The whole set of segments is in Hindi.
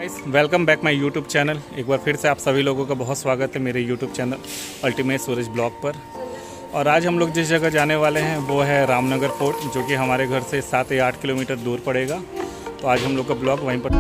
Welcome back my YouTube channel. एक बार फिर से आप सभी लोगों का बहुत स्वागत है मेरे YouTube channel ultimate Suraj blog पर। और आज हम लोग जिस जगह जाने वाले हैं वो है रामनगर फोर्ट, जो कि हमारे घर से 7 या 8 किलोमीटर दूर पड़ेगा। तो आज हम लोग का ब्लॉग वहीं पर।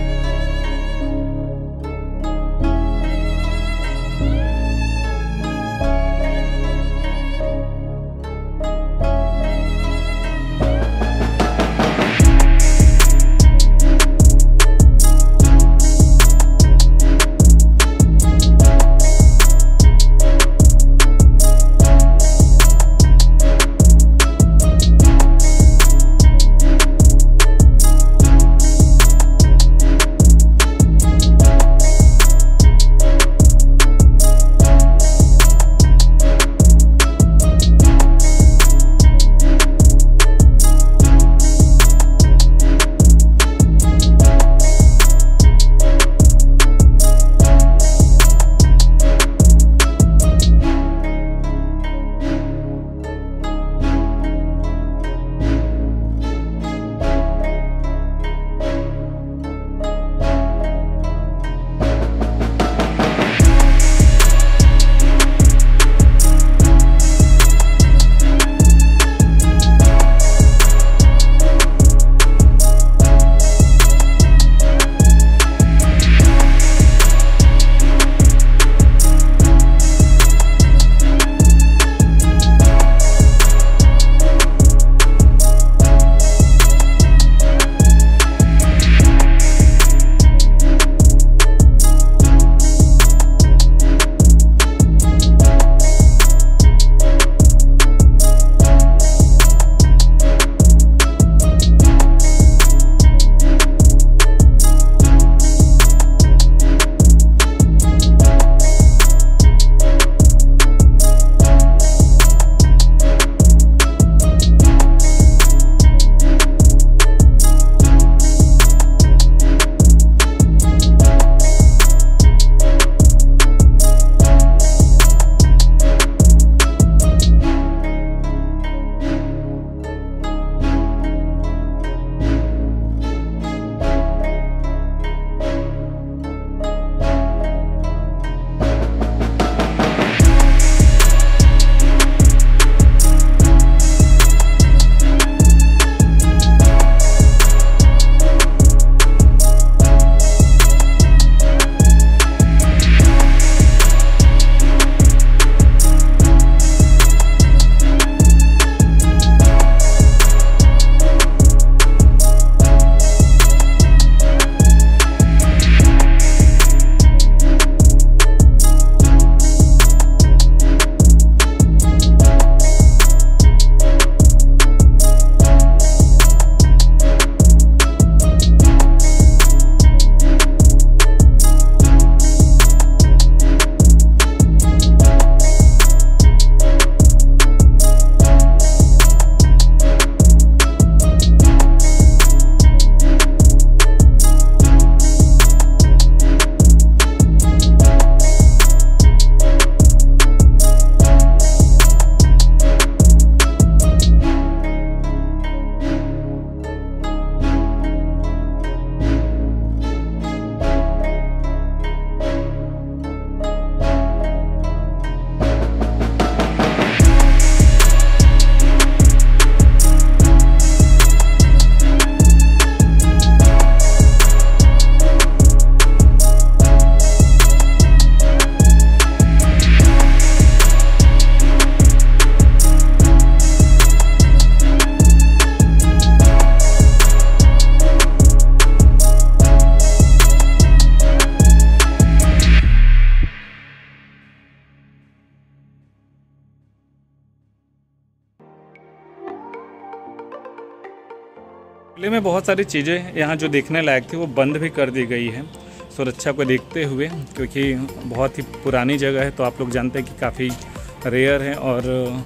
किले में बहुत सारी चीज़ें यहाँ जो देखने लायक थी वो बंद भी कर दी गई है सुरक्षा को देखते हुए, क्योंकि बहुत ही पुरानी जगह है। तो आप लोग जानते हैं कि काफ़ी रेयर है और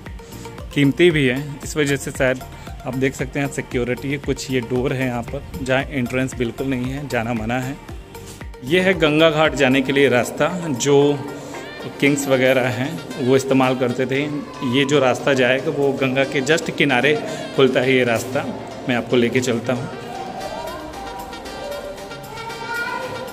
कीमती भी है, इस वजह से शायद आप देख सकते हैं सिक्योरिटी है। कुछ ये डोर है यहाँ पर जहाँ एंट्रेंस बिल्कुल नहीं है, जाना मना है। ये है गंगा घाट जाने के लिए रास्ता, जो किंग्स वगैरह हैं वो इस्तेमाल करते थे। ये जो रास्ता जाएगा वो गंगा के जस्ट किनारे खुलता है ये रास्ता। मैं आपको लेके चलता हूँ।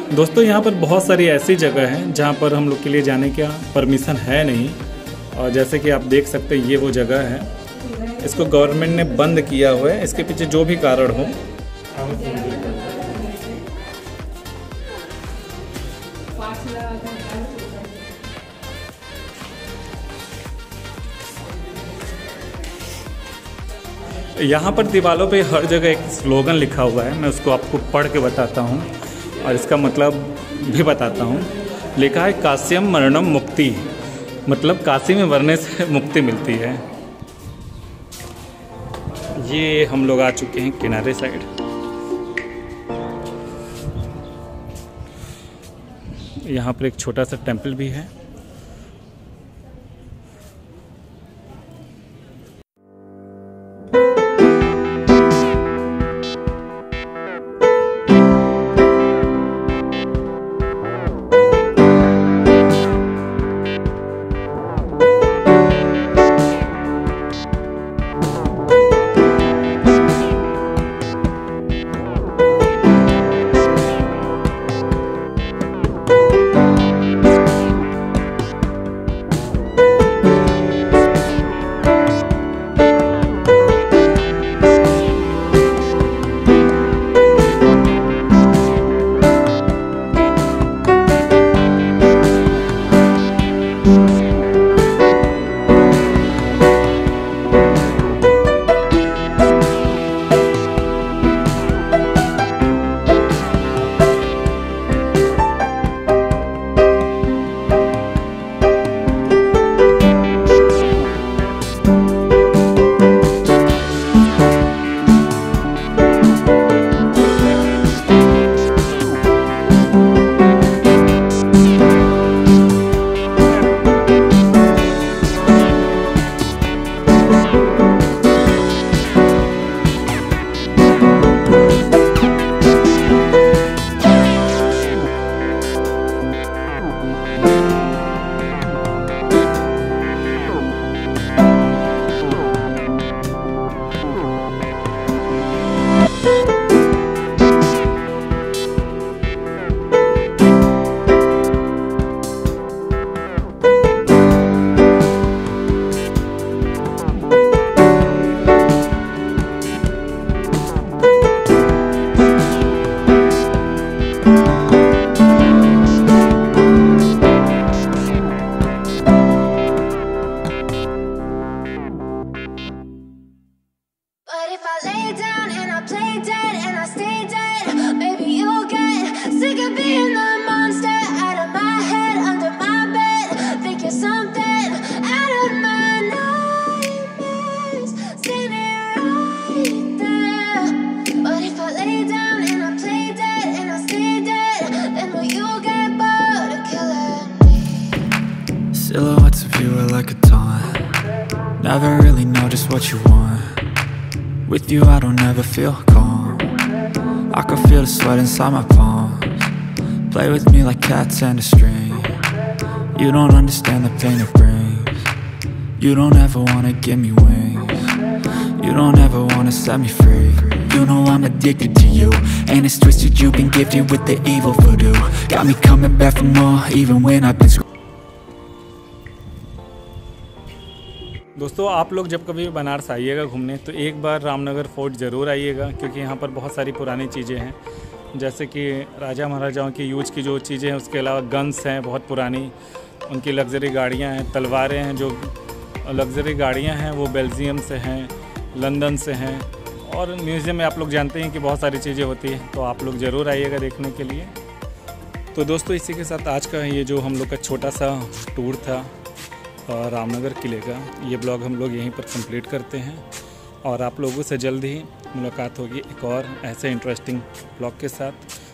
दोस्तों यहाँ पर बहुत सारी ऐसी जगह हैं जहाँ पर हम लोग के लिए जाने का परमिशन है नहीं, और जैसे कि आप देख सकते हैं ये वो जगह है, इसको गवर्नमेंट ने बंद किया हुआ है, इसके पीछे जो भी कारण हो। यहाँ पर दीवारों पे हर जगह एक स्लोगन लिखा हुआ है, मैं उसको आपको पढ़ के बताता हूँ और इसका मतलब भी बताता हूँ। लिखा है काश्यम मरणम मुक्ति, मतलब काशी में मरने से मुक्ति मिलती है। ये हम लोग आ चुके हैं किनारे साइड। यहाँ पर एक छोटा सा टेंपल भी है। Silhouettes of you are like a taunt. Never really know just what you want. With you I don't ever feel calm. I can feel the sweat inside my palms. Play with me like cats and a string. You don't understand the pain it brings. You don't ever wanna give me wings. You don't ever wanna set me free. You know I'm addicted to you, and it's twisted, you've been gifted with the evil voodoo. Got me coming back for more, even when I've been दोस्तों आप लोग जब कभी बनारस आइएगा घूमने तो एक बार रामनगर फोर्ट ज़रूर आइएगा, क्योंकि यहाँ पर बहुत सारी पुरानी चीज़ें हैं, जैसे कि राजा महाराजाओं की यूज की जो चीज़ें हैं, उसके अलावा गन्स हैं बहुत पुरानी, उनकी लग्जरी गाड़ियाँ हैं, तलवारें हैं, जो लग्जरी गाड़ियाँ हैं वो बेल्जियम से हैं, लंदन से हैं, और म्यूज़ियम में आप लोग जानते हैं कि बहुत सारी चीज़ें होती हैं, तो आप लोग ज़रूर आइएगा देखने के लिए। तो दोस्तों इसी के साथ आज का ये जो हम लोग का छोटा सा टूर था रामनगर किले का, ये ब्लॉग हम लोग यहीं पर कंप्लीट करते हैं, और आप लोगों से जल्द ही मुलाकात होगी एक और ऐसे इंटरेस्टिंग ब्लॉग के साथ।